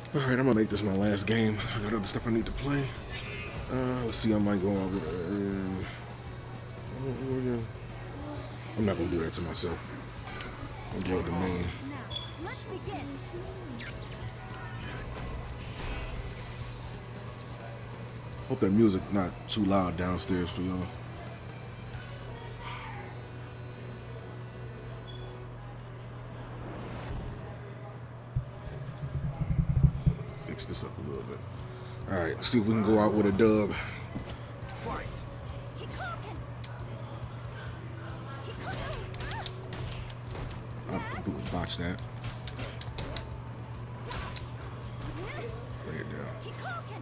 Alright, I'm gonna make this my last game. I got other stuff I need to play. Let's see, I might go out with I'm not gonna do that to myself. I'll go with the main. Let's begin. Hope that music not too loud downstairs for y'all. Fix this up a little bit. Alright, let's see if we can go out with a dub. I'll botch that. Lay it down.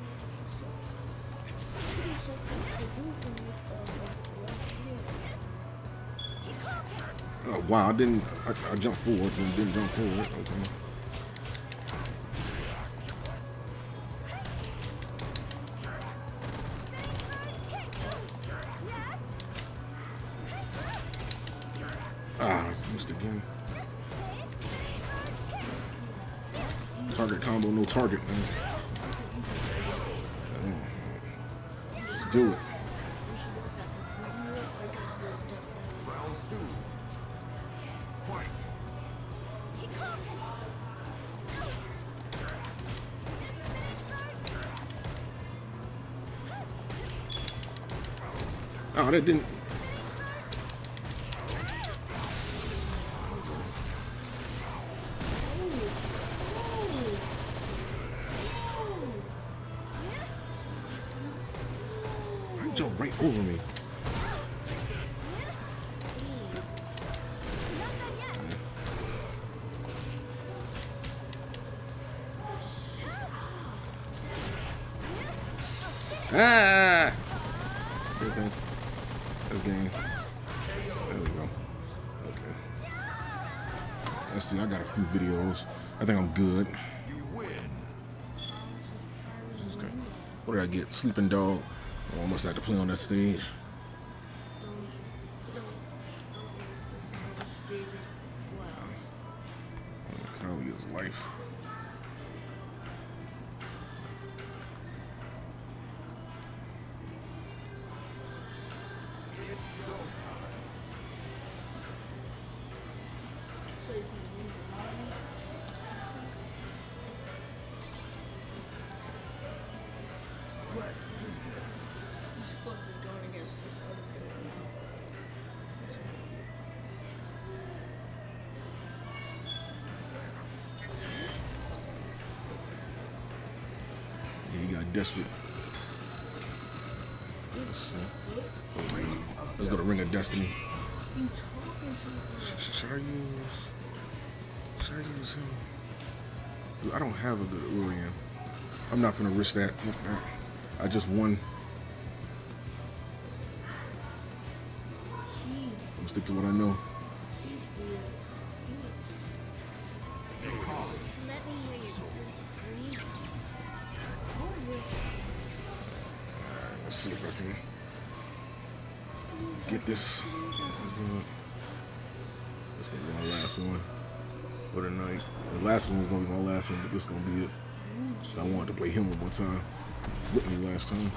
Oh wow, I jumped forward and didn't jump forward. Okay. Ah, I missed again. Target combo, no target, man. Let's do it. Oh, that didn't. He jumped right over me. Ah! Okay. That's game. There we go. Okay. Let's see, I got a few videos. I think I'm good. Okay. What did I get? Sleeping Dog. Oh, I must have to play on that stage. Kalia's life. He got desperate. Let's go to Ring of Destiny. Should I use him? Dude, I don't have a good Urian. I'm not gonna risk that. Fuck that. I just won. I'm gonna stick to what I know. Let's see if I can get this. This gonna be my last one for the night. The last one was gonna be my last one, but this gonna be it. So I wanted to play him one more time. With me last time.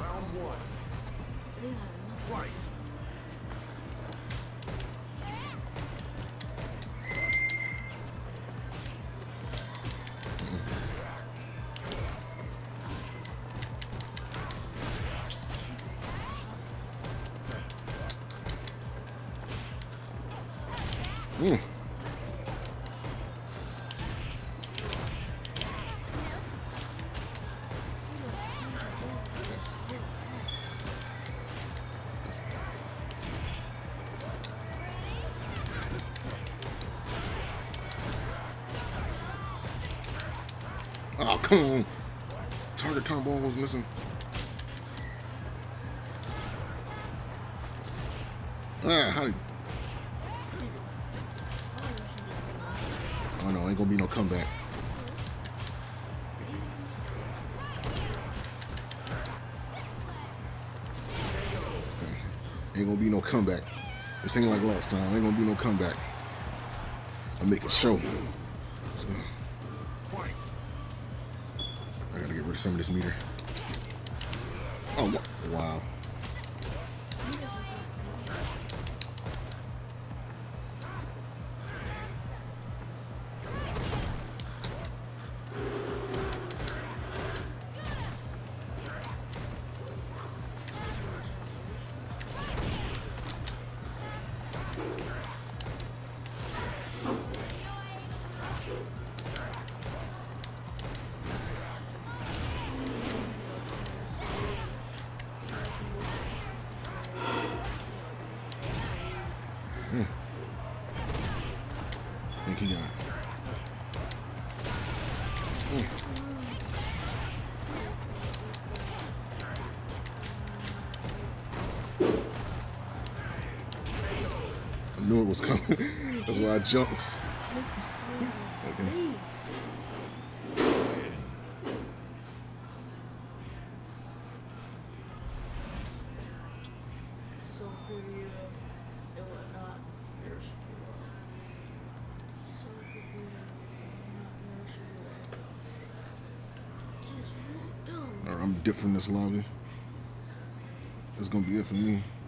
Oh, come on. Target combo was missing. Ah, how? Oh no, ain't gonna be no comeback. Ain't gonna be no comeback. This ain't like last time. Ain't gonna be no comeback. I make it show. I gotta get rid of some of this meter. Oh, wow. I think he got it. I knew it was coming. That's why I jumped. Okay. So pretty and whatnot. So pretty and whatnot. Just walk down. Alright, I'm dipped from this lobby. That's gonna be it for me.